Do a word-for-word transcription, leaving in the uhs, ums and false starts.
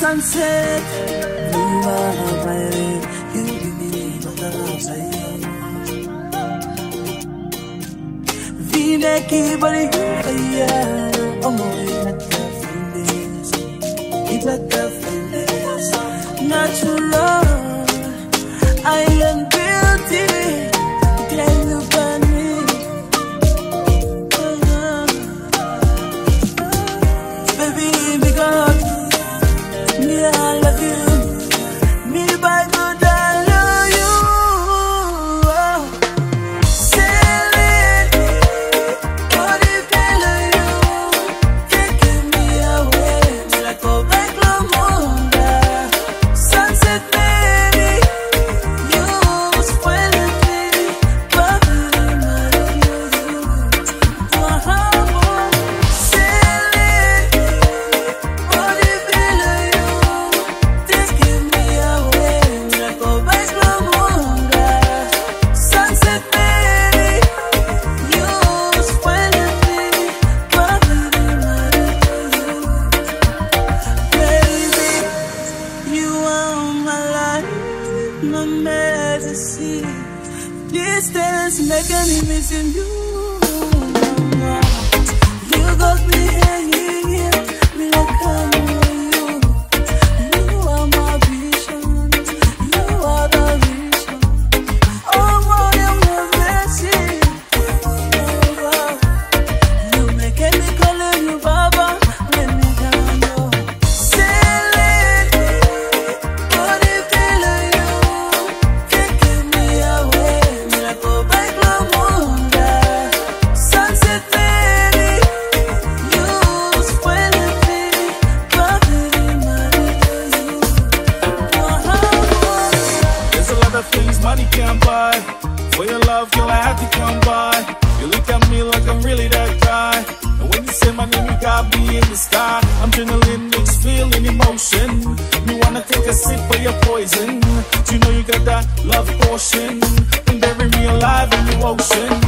sunset. You give me the Vineki bari yeah, oh my, not the friends. It's not the friends. Natural, I am beauty. Claim you burn me. Baby, because me I love you. Me by good I love you. Distance making me missing you. You got me hanging here, me like I'm you. You are my vision, you are the vision. Oh boy, I'm a blessing. You making me call you Baba, let me down low. Money can't buy. For your love, girl, I have to come by. You look at me like I'm really that guy. And when you say my name, you got me in the sky. I'm adrenaline mixed feeling emotion. Me wanna take a sip of your poison. You know you got that love potion. And bury me alive in the ocean.